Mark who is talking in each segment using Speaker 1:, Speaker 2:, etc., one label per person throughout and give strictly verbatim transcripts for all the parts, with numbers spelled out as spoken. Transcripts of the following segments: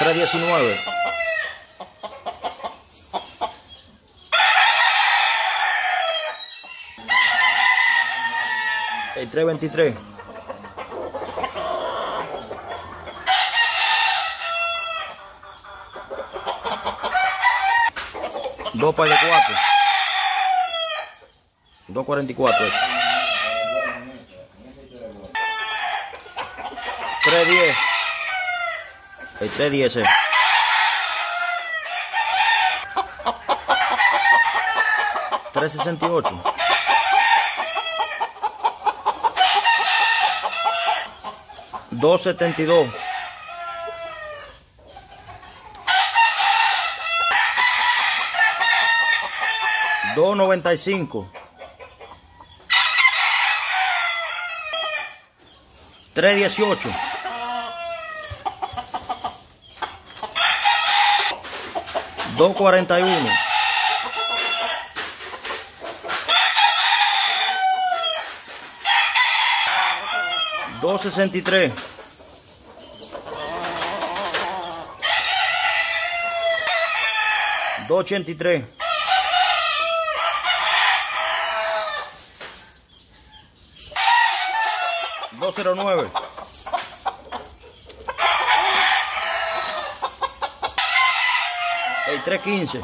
Speaker 1: tres diecinueve. El tres veintitrés. Dos par de cuatro. dos cuarenta y cuatro. tres diez. El tres diez. tres sesenta y ocho. dos setenta y dos. dos noventa y cinco. tres dieciocho. dos cuarenta y uno. dos sesenta y tres. dos ochenta y tres. dos cero nueve. El tres quince.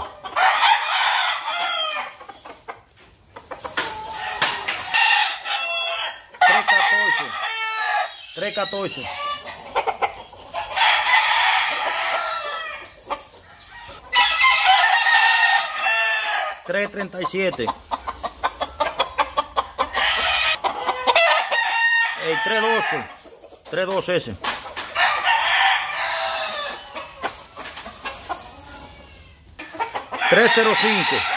Speaker 1: tres catorce. tres catorce. tres treinta y siete. El tres doce. tres doce ese. tres cero cinco.